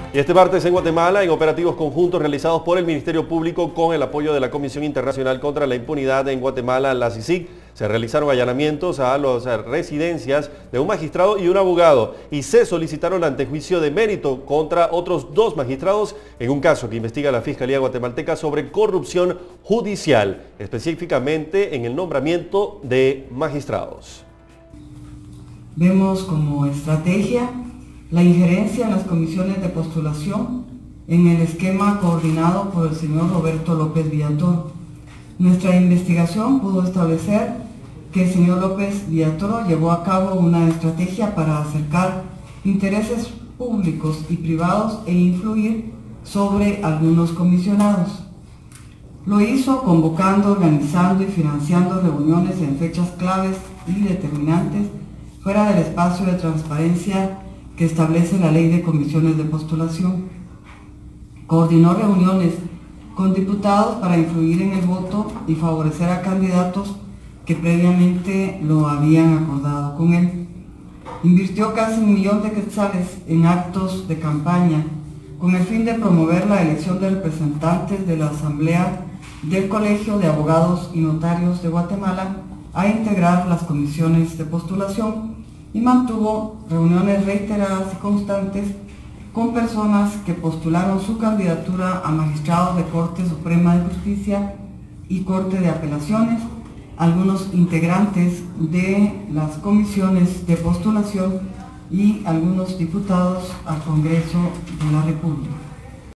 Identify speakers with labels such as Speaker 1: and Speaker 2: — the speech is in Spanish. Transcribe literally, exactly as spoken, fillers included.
Speaker 1: Y este martes en Guatemala, en operativos conjuntos realizados por el Ministerio Público con el apoyo de la Comisión Internacional contra la Impunidad en Guatemala, la C I C I C, se realizaron allanamientos a las residencias de un magistrado y un abogado y se solicitaron antejuicio de mérito contra otros dos magistrados en un caso que investiga la Fiscalía Guatemalteca sobre corrupción judicial, específicamente en el nombramiento de magistrados.
Speaker 2: Vemos como estrategia la injerencia en las comisiones de postulación en el esquema coordinado por el señor Roberto López Villatoro. Nuestra investigación pudo establecer que el señor López Villatoro llevó a cabo una estrategia para acercar intereses públicos y privados e influir sobre algunos comisionados. Lo hizo convocando, organizando y financiando reuniones en fechas claves y determinantes fuera del espacio de transparencia que establece la Ley de Comisiones de Postulación. Coordinó reuniones con diputados para influir en el voto y favorecer a candidatos que previamente lo habían acordado con él. Invirtió casi un millón de quetzales en actos de campaña con el fin de promover la elección de representantes de la Asamblea del Colegio de Abogados y Notarios de Guatemala a integrar las comisiones de postulación y mantuvo reuniones reiteradas y constantes con personas que postularon su candidatura a magistrados de Corte Suprema de Justicia y Corte de Apelaciones, algunos integrantes de las comisiones de postulación y algunos diputados al Congreso de la República.